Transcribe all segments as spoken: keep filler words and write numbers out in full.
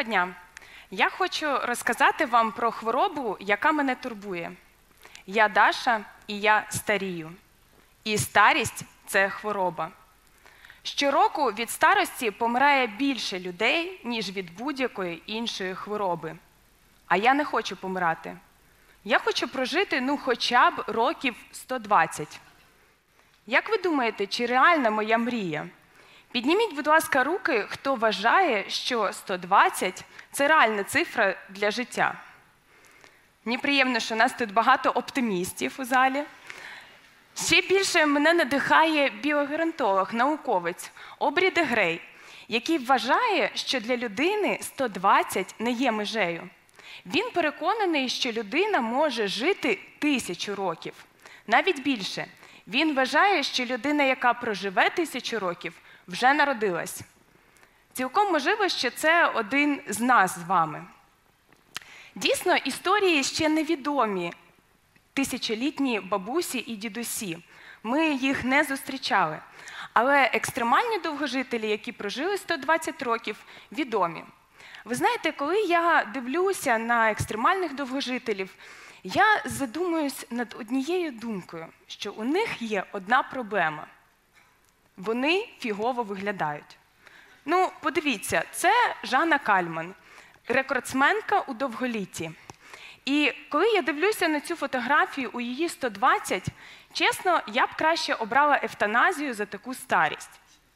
дня! Я хочу розказати вам про хворобу, яка мене турбує. Я Даша, і я старію. І старість – це хвороба. Щороку від старості помирає більше людей, ніж від будь-якої іншої хвороби. А я не хочу помирати. Я хочу прожити, ну, хоча б років сто двадцять. Як ви думаєте, чи реальна моя мрія? Підніміть, будь ласка, руки, хто вважає, що сто двадцять – це реальна цифра для життя. Мені приємно, що у нас тут багато оптимістів у залі. Ще більше мене надихає біогеронтолог, науковець Обрі де Грей, який вважає, що для людини сто двадцять не є межею. Він переконаний, що людина може жити тисячу років, навіть більше. Він вважає, що людина, яка проживе тисячу років, вже народилась. Цілком можливо, що це один з нас з вами. Дійсно, історії ще невідомі тисячолітні бабусі і дідусі. Ми їх не зустрічали. Але екстремальні довгожителі, які прожили сто двадцять років, відомі. Ви знаєте, коли я дивлюся на екстремальних довгожителів, я задумуюсь над однією думкою, що у них є одна проблема. Вони фігово виглядають. Ну, подивіться, це Жанна Кальман, рекордсменка у довголітті. І коли я дивлюся на цю фотографію у її сто двадцять, чесно, я б краще обрала евтаназію за таку старість.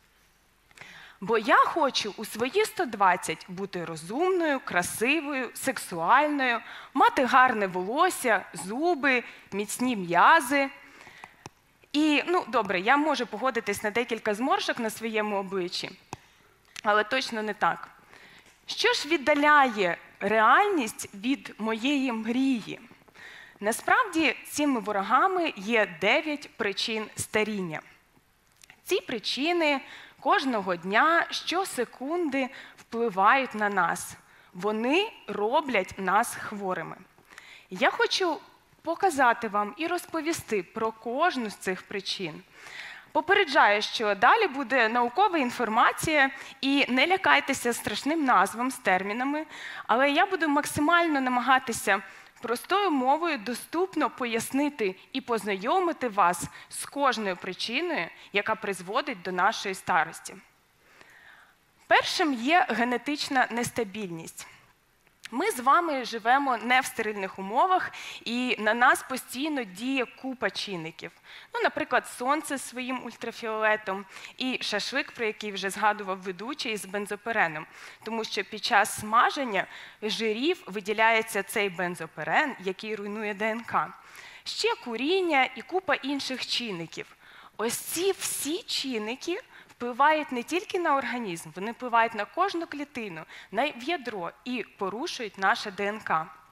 Бо я хочу у свої сто двадцять бути розумною, красивою, сексуальною, мати гарне волосся, зуби, міцні м'язи. І, ну, добре, я можу погодитись на декілька зморшок на своєму обличчі, але точно не так. Що ж віддаляє реальність від моєї мрії? Насправді, цими ворогами є дев'ять причин старіння. Ці причини кожного дня, щосекунди впливають на нас. Вони роблять нас хворими. Я хочу показати вам і розповісти про кожну з цих причин. Попереджаю, що далі буде наукова інформація, і не лякайтеся страшним назвам з термінами, але я буду максимально намагатися простою мовою доступно пояснити і познайомити вас з кожною причиною, яка призводить до нашої старості. Першим є генетична нестабільність. Ми з вами живемо не в стерильних умовах, і на нас постійно діє купа чинників. Ну, наприклад, сонце з своїм ультрафіолетом і шашлик, про який вже згадував ведучий, з бензопиреном. Тому що під час смаження жирів виділяється цей бензопирен, який руйнує ДНК. Ще куріння і купа інших чинників. Ось ці всі чинники впливають не тільки на організм, вони впливають на кожну клітину, на ядро і порушують наше ДНК.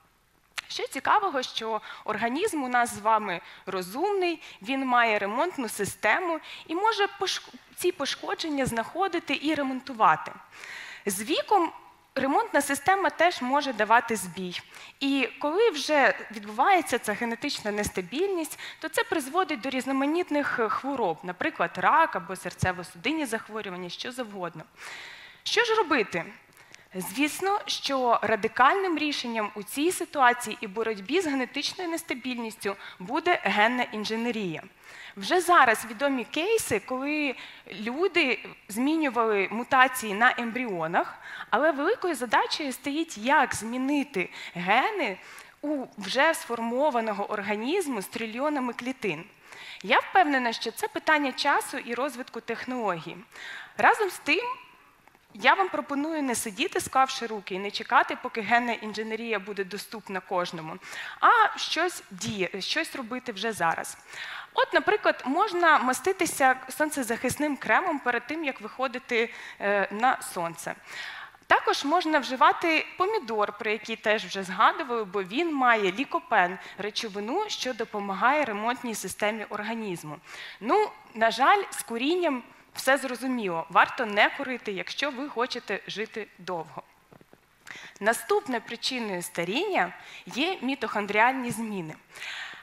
Що цікавого, що організм у нас з вами розумний, він має ремонтну систему і може ці пошкодження знаходити і ремонтувати. З віком ремонтна система теж може давати збій. І коли вже відбувається ця генетична нестабільність, то це призводить до різноманітних хвороб, наприклад, рак або серцево-судинні захворювання, що завгодно. Що ж робити? Звісно, що радикальним рішенням у цій ситуації і боротьбі з генетичною нестабільністю буде генна інженерія. Вже зараз відомі кейси, коли люди змінювали мутації на ембріонах, але великою задачею стоїть, як змінити гени у вже сформованого організму з трильйонами клітин. Я впевнена, що це питання часу і розвитку технологій. Разом з тим, я вам пропоную не сидіти, склавши руки, і не чекати, поки генна інженерія буде доступна кожному, а щось діє, щось робити вже зараз. От, наприклад, можна маститися сонцезахисним кремом перед тим, як виходити на сонце. Також можна вживати помідор, про який теж вже згадували, бо він має лікопен – речовину, що допомагає ремонтній системі організму. Ну, на жаль, з курінням все зрозуміло. Варто не курити, якщо ви хочете жити довго. Наступною причиною старіння є мітохондріальні зміни.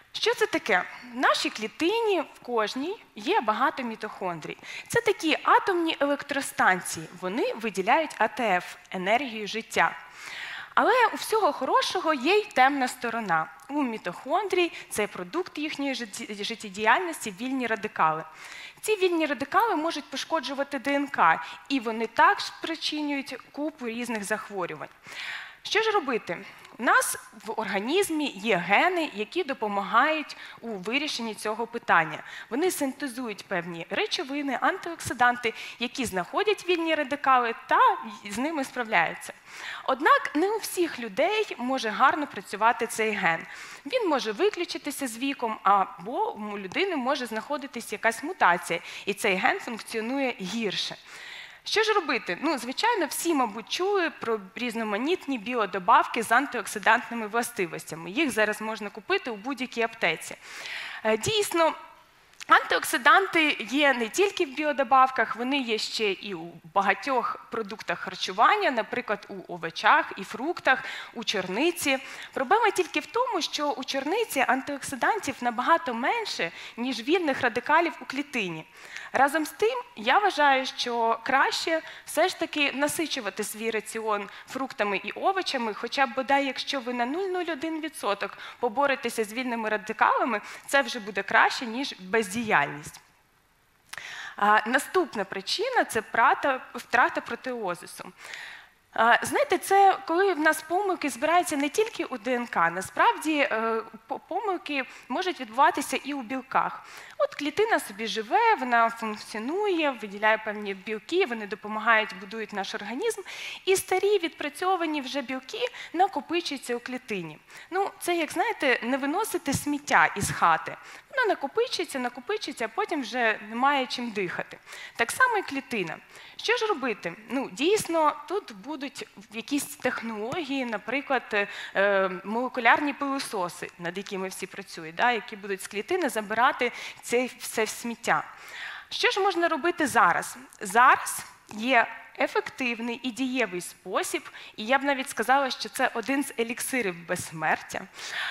Що це таке? В нашій клітині, в кожній, є багато мітохондрій. Це такі атомні електростанції. Вони виділяють А Те Еф – енергію життя. Але у всього хорошого є й темна сторона. У мітохондрій – це продукт їхньої життєдіяльності – вільні радикали. Ці вільні радикали можуть пошкоджувати Де Ен Ка, і вони також спричинюють купу різних захворювань. Що ж робити? У нас в організмі є гени, які допомагають у вирішенні цього питання. Вони синтезують певні речовини, антиоксиданти, які знаходять вільні радикали та з ними справляються. Однак не у всіх людей може гарно працювати цей ген. Він може виключитися з віком, або у людини може знаходитись якась мутація, і цей ген функціонує гірше. Що ж робити? Ну, звичайно, всі, мабуть, чули про різноманітні біодобавки з антиоксидантними властивостями. Їх зараз можна купити у будь-якій аптеці. Дійсно, антиоксиданти є не тільки в біодобавках, вони є ще і у багатьох продуктах харчування, наприклад, у овочах і фруктах, у чорниці. Проблема тільки в тому, що у чорниці антиоксидантів набагато менше, ніж вільних радикалів у клітині. Разом з тим, я вважаю, що краще все ж таки насичувати свій раціон фруктами і овочами, хоча б бодай, якщо ви на нуль цілих нуль один відсоток поборетеся з вільними радикалами, це вже буде краще, ніж бездіяльність. А, наступна причина – це втрата протеозису. Знаєте, це коли в нас помилки збираються не тільки у Де Ен Ка, насправді помилки можуть відбуватися і у білках. От клітина собі живе, вона функціонує, виділяє певні білки, вони допомагають, будують наш організм, і старі відпрацьовані вже білки накопичуються у клітині. Ну, це, як знаєте, не виносити сміття із хати. Воно накопичується, накопичується, а потім вже немає чим дихати. Так само і клітина. Що ж робити? Ну, дійсно, тут будуть якісь технології, наприклад, молекулярні пилососи, над якими всі працюють, да, які будуть з клітини забирати це все сміття. Що ж можна робити зараз? Зараз є ефективний і дієвий спосіб, і я б навіть сказала, що це один з еліксирів безсмертя.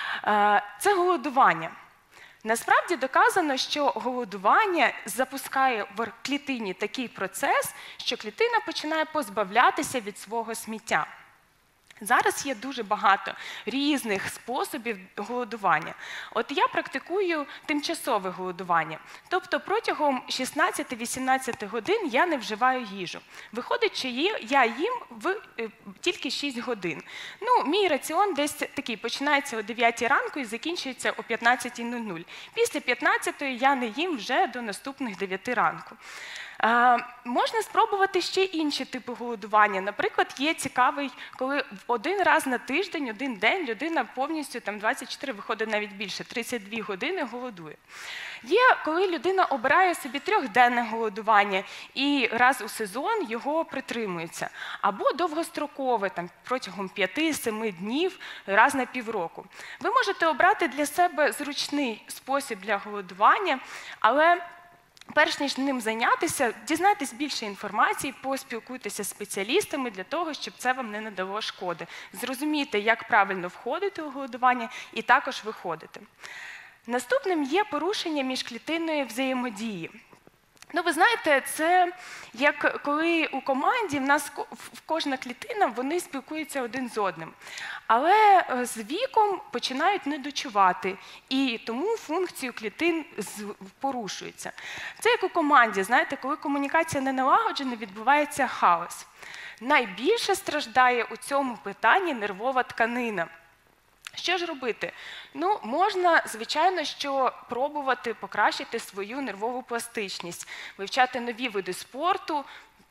Це голодування. Насправді доказано, що голодування запускає в клітині такий процес, що клітина починає позбавлятися від свого сміття. Зараз є дуже багато різних способів голодування. От я практикую тимчасове голодування. Тобто протягом шістнадцяти-вісімнадцяти годин я не вживаю їжу. Виходить, що я їм в тільки шість годин. Ну, мій раціон десь такий починається о дев'ятій ранку і закінчується о п'ятнадцятій нуль нуль. Після п'ятнадцятої я не їм вже до наступних дев'яти ранку. А, можна спробувати ще інші типи голодування. Наприклад, є цікавий, коли один раз на тиждень, один день людина повністю, там двадцять чотири, виходить навіть більше, тридцять дві години голодує. Є, коли людина обирає собі трьохденне голодування і раз у сезон його притримується. Або довгострокове, там, протягом п'яти-семи днів, раз на півроку. Ви можете обрати для себе зручний спосіб для голодування, але перш ніж ним зайнятися, дізнайтесь більше інформації, поспілкуйтеся з спеціалістами для того, щоб це вам не надало шкоди. Зрозумійте, як правильно входити у голодування і також виходити. Наступним є порушення міжклітинної взаємодії. Ну, ви знаєте, це як коли у команді в нас кожна клітина, вони спілкуються один з одним. Але з віком починають недочувати, і тому функції клітин порушуються. Це як у команді, знаєте, коли комунікація не налагоджена, відбувається хаос. Найбільше страждає у цьому питанні нервова тканина. Що ж робити? Ну, можна, звичайно, що пробувати покращити свою нервову пластичність, вивчати нові види спорту,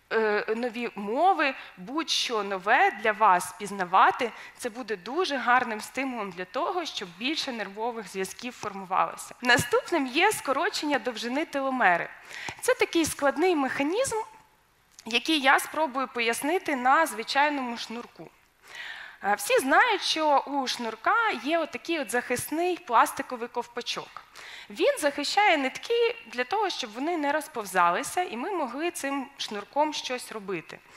нові мови, будь-що нове для вас пізнавати. Це буде дуже гарним стимулом для того, щоб більше нервових зв'язків формувалося. Наступним є скорочення довжини теломери. Це такий складний механізм, який я спробую пояснити на звичайному шнурку. Всі знають, що у шнурка є отакий от захисний пластиковий ковпачок. Він захищає нитки для того, щоб вони не розповзалися, і ми могли цим шнурком щось робити.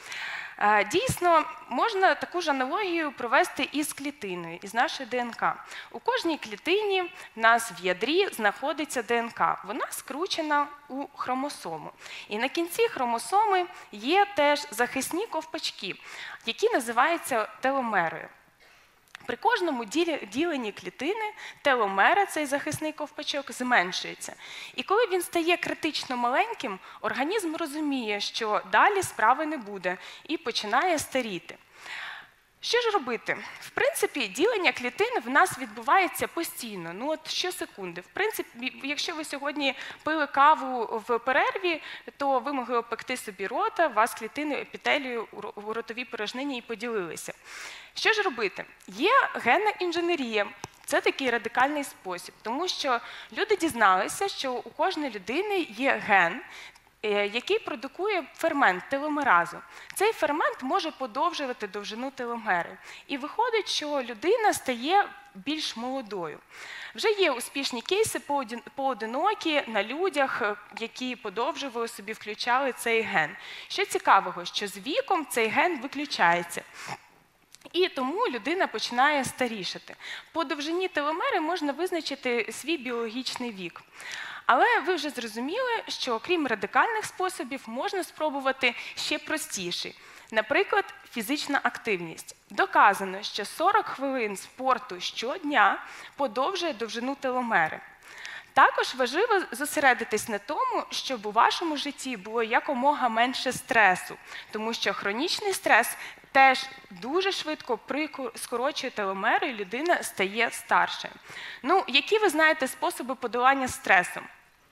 Дійсно, можна таку ж аналогію провести із клітиною, із нашою ДНК. У кожній клітині в нас в ядрі знаходиться ДНК. Вона скручена у хромосому. І на кінці хромосоми є теж захисні ковпачки, які називаються теломерою. При кожному діленні клітини теломера, цей захисний ковпачок, зменшується. І коли він стає критично маленьким, організм розуміє, що далі справи не буде і починає старіти. Що ж робити? В принципі, ділення клітин в нас відбувається постійно, ну от щосекунди. В принципі, якщо ви сьогодні пили каву в перерві, то ви могли обпекти собі рота, у вас клітини епітелію у ротовій порожнині і поділилися. Що ж робити? Є генна інженерія. Це такий радикальний спосіб, тому що люди дізналися, що у кожної людини є ген, який продукує фермент теломеразу. Цей фермент може подовжувати довжину теломери. І виходить, що людина стає більш молодою. Вже є успішні кейси поодинокі на людях, які подовжували собі, включали цей ген. Що цікавого, що з віком цей ген виключається. І тому людина починає старішати. По довжині теломери можна визначити свій біологічний вік. Але ви вже зрозуміли, що окрім радикальних способів, можна спробувати ще простіший. Наприклад, фізична активність. Доказано, що сорок хвилин спорту щодня подовжує довжину теломери. Також важливо зосередитись на тому, щоб у вашому житті було якомога менше стресу, тому що хронічний стрес теж дуже швидко скорочує теломери, і людина стає старшою. Ну, які ви знаєте способи подолання стресу?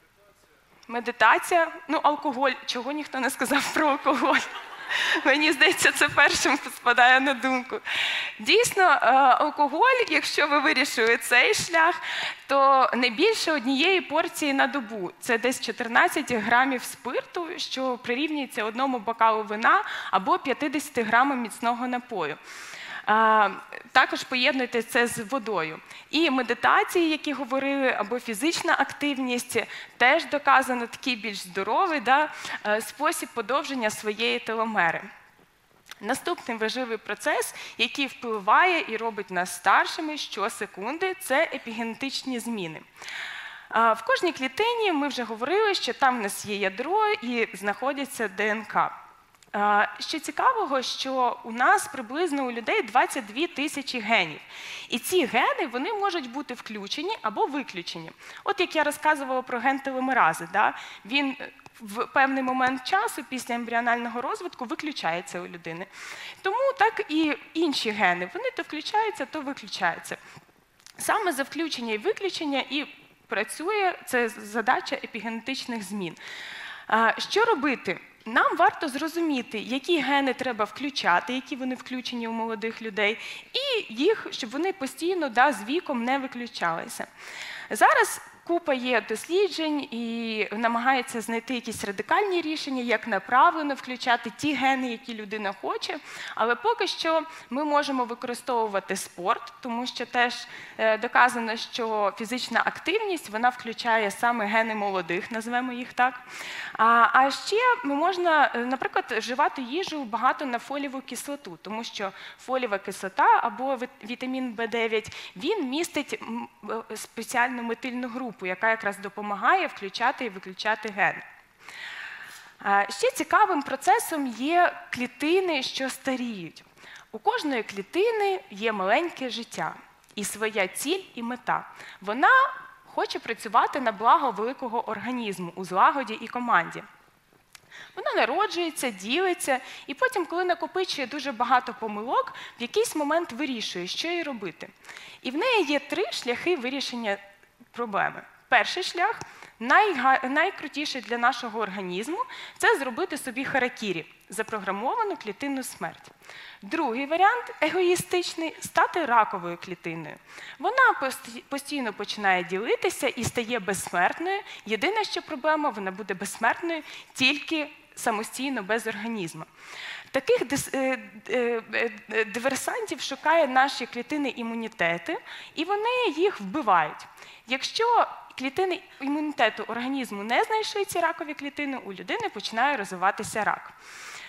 Медитація, ну, алкоголь. Чого ніхто не сказав про алкоголь? Мені здається, це першим спадає на думку. Дійсно, алкоголь, якщо ви вирішили цей шлях, то не більше однієї порції на добу. Це десь чотирнадцять грамів спирту, що прирівнюється одному бокалу вина або п'ятдесят грамам міцного напою. Також поєднуйте це з водою. І медитації, які говорили, або фізична активність, теж доказано такий більш здоровий да, спосіб подовження своєї теломери. Наступний важливий процес, який впливає і робить нас старшими щосекунди, це епігенетичні зміни. В кожній клітині ми вже говорили, що там в нас є ядро і знаходиться ДНК. Що цікавого, що у нас приблизно у людей двадцять дві тисячі генів. І ці гени вони можуть бути включені або виключені. От як я розказувала про ген теломерази, да? Він в певний момент часу після ембріонального розвитку виключається у людини. Тому так і інші гени, вони то включаються, то виключаються. Саме за включення і виключення і працює це задача епігенетичних змін. Що робити? Нам варто зрозуміти, які гени треба включати, які вони включені у молодих людей, і їх, щоб вони постійно да, з віком не виключалися. Зараз купа є досліджень і намагається знайти якісь радикальні рішення, як направлено включати ті гени, які людина хоче. Але поки що ми можемо використовувати спорт, тому що теж доказано, що фізична активність, вона включає саме гени молодих, назвемо їх так. А, а ще ми можна, наприклад, вживати їжу багато на фолієву кислоту, тому що фолієва кислота або вітамін Б дев'ять, він містить спеціальну метильну групу, яка якраз допомагає включати і виключати гени. Ще цікавим процесом є клітини, що старіють. У кожної клітини є маленьке життя і своя ціль і мета. Вона хоче працювати на благо великого організму у злагоді і команді. Вона народжується, ділиться, і потім, коли накопичує дуже багато помилок, в якийсь момент вирішує, що їй робити. І в неї є три шляхи вирішення проблеми. Перший шлях, найкрутіший для нашого організму, це зробити собі харакірі, запрограмовану клітинну смерть. Другий варіант, егоїстичний, стати раковою клітиною. Вона постійно починає ділитися і стає безсмертною. Єдина, що проблема, вона буде безсмертною тільки самостійно, без організму. Таких диверсантів шукає наші клітини імунітету, і вони їх вбивають. Якщо клітини імунітету організму не знайшли ці ракові клітини, у людини починає розвиватися рак.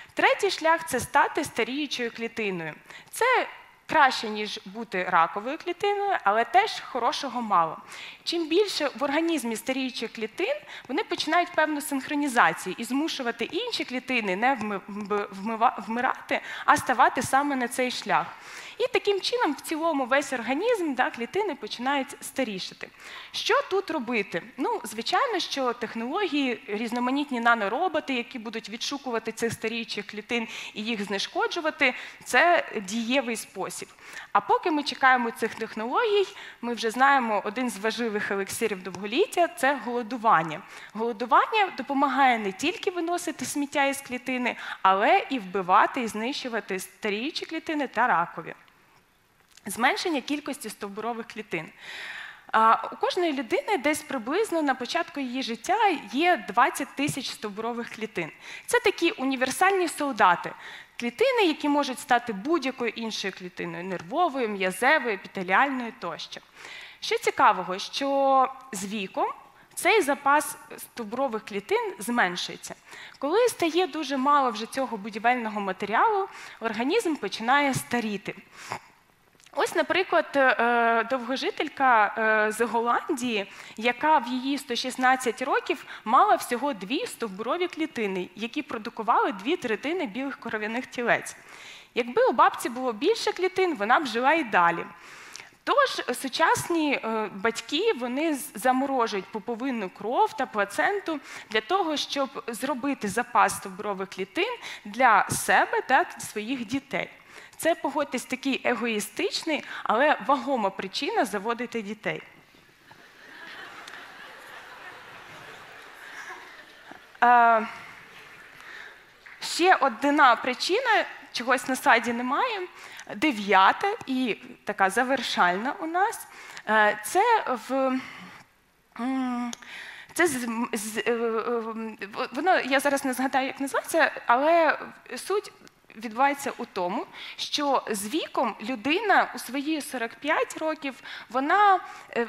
Третій шлях – це стати старіючою клітиною. Це краще, ніж бути раковою клітиною, але теж хорошого мало. Чим більше в організмі старіючих клітин, вони починають певну синхронізацію і змушувати інші клітини не вмирати, а ставати саме на цей шлях. І таким чином в цілому весь організм, да, клітини починають старішати. Що тут робити? Ну, звичайно, що технології, різноманітні нанороботи, які будуть відшукувати цих старіючих клітин і їх знешкоджувати, це дієвий спосіб. А поки ми чекаємо цих технологій, ми вже знаємо один з важливих елексирів довголіття – це голодування. Голодування допомагає не тільки виносити сміття із клітини, але і вбивати і знищувати старіючі клітини та ракові. Зменшення кількості стовбурових клітин. У кожної людини десь приблизно на початку її життя є двадцять тисяч стовбурових клітин. Це такі універсальні солдати. Клітини, які можуть стати будь-якою іншою клітиною – нервовою, м'язевою, епітеліальною тощо. Що цікавого, що з віком цей запас стовбурових клітин зменшується. Коли стає дуже мало вже цього будівельного матеріалу, організм починає старіти. Ось, наприклад, довгожителька з Голландії, яка в її сто шістнадцять років мала всього дві стовбурові клітини, які продукували дві третини білих кров'яних тілець. Якби у бабці було більше клітин, вона б жила і далі. Тож сучасні батьки, вони заморожують пуповинну кров та плаценту для того, щоб зробити запас стовбурових клітин для себе та своїх дітей. Це, погодьтесь, такий егоїстичний, але вагома причина заводити дітей. Е, ще одна причина, чогось на слайді немає, дев'ята і така завершальна у нас, це в... Це з, з, воно, я зараз не згадаю, як називається, але суть відбувається у тому, що з віком людина у свої сорок п'ять років, вона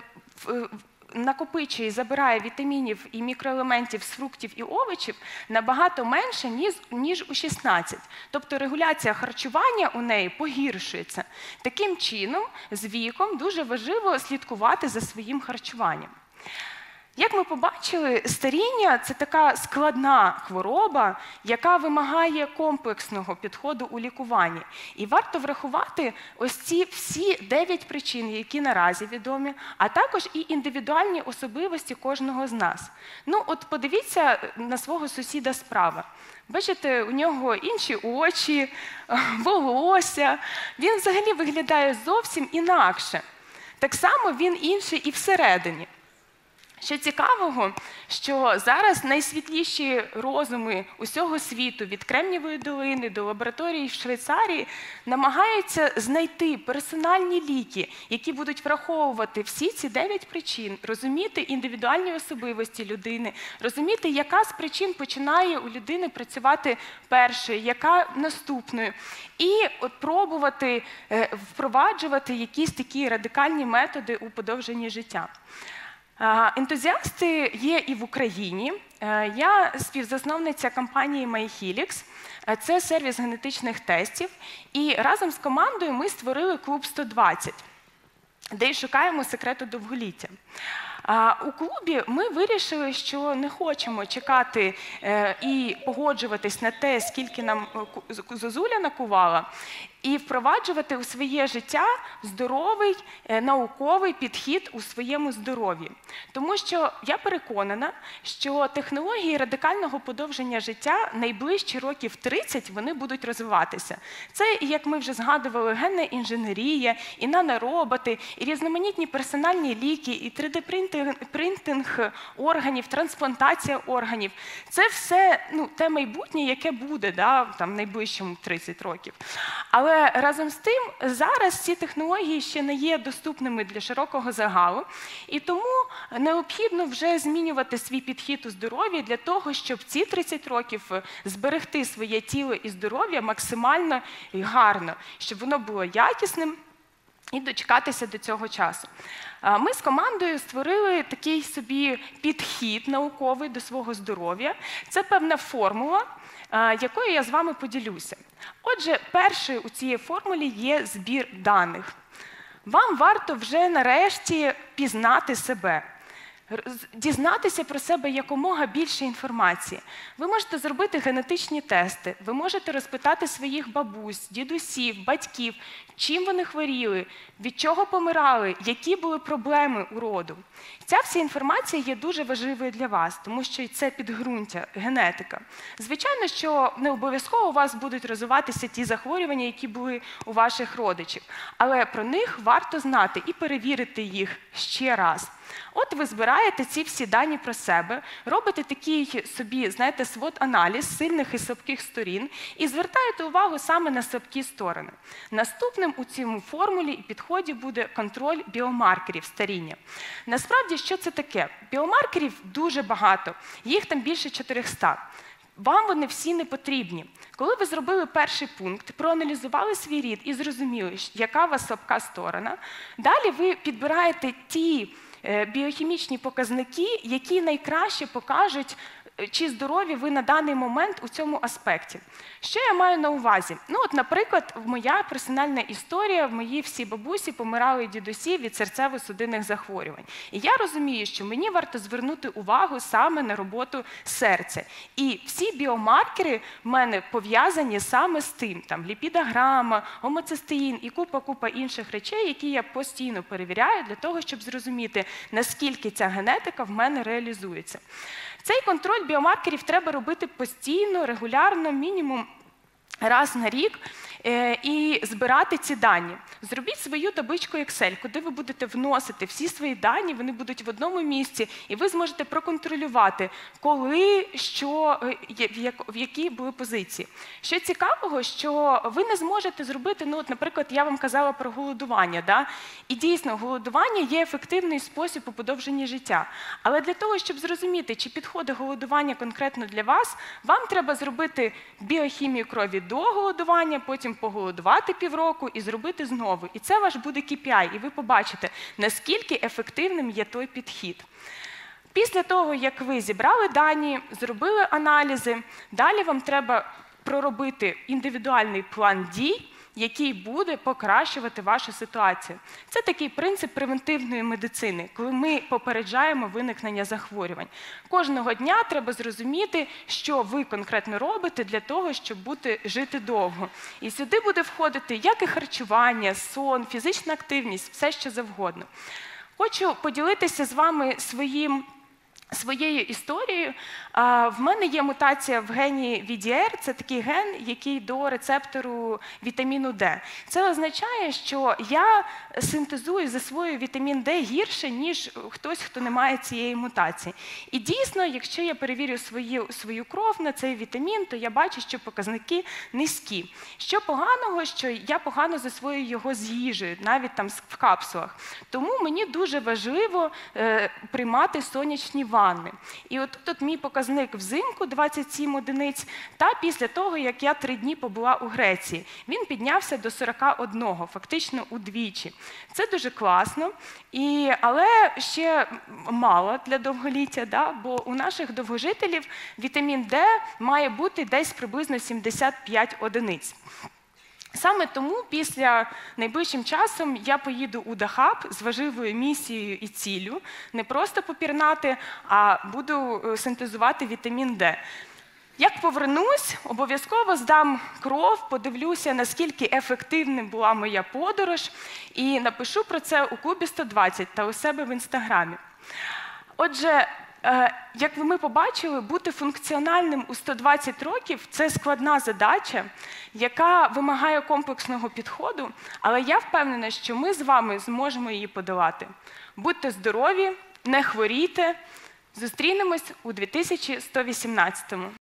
накопичує і забирає вітамінів і мікроелементів з фруктів і овочів набагато менше, ніж, ніж у шістнадцять. Тобто регуляція харчування у неї погіршується. Таким чином, з віком дуже важливо слідкувати за своїм харчуванням. Як ми побачили, старіння – це така складна хвороба, яка вимагає комплексного підходу у лікуванні. І варто врахувати ось ці всі дев'ять причин, які наразі відомі, а також і індивідуальні особливості кожного з нас. Ну, от подивіться на свого сусіда справа. Бачите, у нього інші очі, волосся. Він взагалі виглядає зовсім інакше. Так само він інший і всередині. Що цікавого, що зараз найсвітліші розуми усього світу, від Кремнієвої долини до лабораторії в Швейцарії, намагаються знайти персональні ліки, які будуть враховувати всі ці дев'ять причин, розуміти індивідуальні особливості людини, розуміти, яка з причин починає у людини працювати першою, яка наступною, і от пробувати впроваджувати якісь такі радикальні методи у подовженні життя. Ентузіасти є і в Україні. Я співзасновниця компанії MyHelix. Це сервіс генетичних тестів. І разом з командою ми створили клуб сто двадцять, де й шукаємо секрету довголіття. У клубі ми вирішили, що не хочемо чекати і погоджуватись на те, скільки нам зозуля накувала, і впроваджувати у своє життя здоровий, науковий підхід у своєму здоров'ї. Тому що я переконана, що технології радикального подовження життя найближчі років тридцять вони будуть розвиватися. Це, як ми вже згадували, генна інженерія, і нанороботи, і різноманітні персональні ліки, і три де-принтинг органів, трансплантація органів. Це все ну, те майбутнє, яке буде да, там, найближчому тридцять років. Але Але разом з тим, зараз ці технології ще не є доступними для широкого загалу, і тому необхідно вже змінювати свій підхід у здоров'ї для того, щоб ці тридцять років зберегти своє тіло і здоров'я максимально і гарно, щоб воно було якісним, і дочекатися до цього часу. Ми з командою створили такий собі підхід науковий до свого здоров'я. Це певна формула, якою я з вами поділюся. Отже, першою у цій формулі є збір даних. Вам варто вже нарешті пізнати себе, дізнатися про себе якомога більше інформації. Ви можете зробити генетичні тести, ви можете розпитати своїх бабусь, дідусів, батьків, чим вони хворіли, від чого помирали, які були проблеми у роду. Ця вся інформація є дуже важливою для вас, тому що це підґрунтя, генетика. Звичайно, що не обов'язково у вас будуть розвиватися ті захворювання, які були у ваших родичів, але про них варто знати і перевірити їх ще раз. От ви збираєте ці всі дані про себе, робите такий собі, знаєте, свот-аналіз сильних і слабких сторін і звертаєте увагу саме на слабкі сторони. Наступним у цьому формулі і підході буде контроль біомаркерів старіння. Насправді, що це таке? Біомаркерів дуже багато, їх там більше чотирьохсот. Вам вони всі не потрібні. Коли ви зробили перший пункт, проаналізували свій рід і зрозуміли, яка у вас слабка сторона, далі ви підбираєте ті біохімічні показники, які найкраще покажуть, чи здорові ви на даний момент у цьому аспекті. Що я маю на увазі? Ну, от, наприклад, моя персональна історія, в моїй всі бабусі помирали дідусі від серцево-судинних захворювань. І я розумію, що мені варто звернути увагу саме на роботу серця. І всі біомаркери в мене пов'язані саме з тим, там, ліпідограма, гомоцистеїн і купа-купа інших речей, які я постійно перевіряю для того, щоб зрозуміти, наскільки ця генетика в мене реалізується. Цей контроль біомаркерів треба робити постійно, регулярно, мінімум раз на рік, і збирати ці дані. Зробіть свою табличку Excel, куди ви будете вносити всі свої дані, вони будуть в одному місці, і ви зможете проконтролювати, коли, що, в якій були позиції. Що цікавого, що ви не зможете зробити, ну, от, наприклад, я вам казала про голодування, да? І дійсно, голодування є ефективний спосіб у подовженні життя. Але для того, щоб зрозуміти, чи підходить голодування конкретно для вас, вам треба зробити біохімію крові до голодування, потім поголодувати півроку і зробити знову. І це ваш буде кей пі ай, і ви побачите, наскільки ефективним є той підхід. Після того, як ви зібрали дані, зробили аналізи, далі вам треба проробити індивідуальний план дій, який буде покращувати вашу ситуацію. Це такий принцип превентивної медицини, коли ми попереджаємо виникнення захворювань. Кожного дня треба зрозуміти, що ви конкретно робите для того, щоб бути, жити довго. І сюди буде входити як і харчування, сон, фізична активність, все що завгодно. Хочу поділитися з вами своїм своєю історією. В мене є мутація в гені ві ді ар, це такий ген, який до рецептору вітаміну Д. Це означає, що я синтезую, засвоюю вітамін Д гірше, ніж хтось, хто не має цієї мутації. І дійсно, якщо я перевірю свою, свою кров на цей вітамін, то я бачу, що показники низькі. Що поганого, що я погано засвоюю його з їжею, навіть там в капсулах. Тому мені дуже важливо е, приймати сонячні ванни. І от тут мій показник взимку двадцять сім одиниць, та після того, як я три дні побула у Греції. Він піднявся до сорока одного, фактично удвічі. Це дуже класно, і, але ще мало для довголіття, да? Бо у наших довгожителів вітамін Д має бути десь приблизно сімдесят п'ять одиниць. Саме тому після найближчим часом я поїду у Дахаб з важливою місією і ціллю, не просто попірнати, а буду синтезувати вітамін Д. Як повернусь, обов'язково здам кров, подивлюся, наскільки ефективним була моя подорож, і напишу про це у клубі сто двадцять та у себе в Інстаграмі. Отже, як ми побачили, бути функціональним у сто двадцять років – це складна задача, яка вимагає комплексного підходу, але я впевнена, що ми з вами зможемо її подолати. Будьте здорові, не хворійте, зустрінемось у дві тисячі сто вісімнадцятому.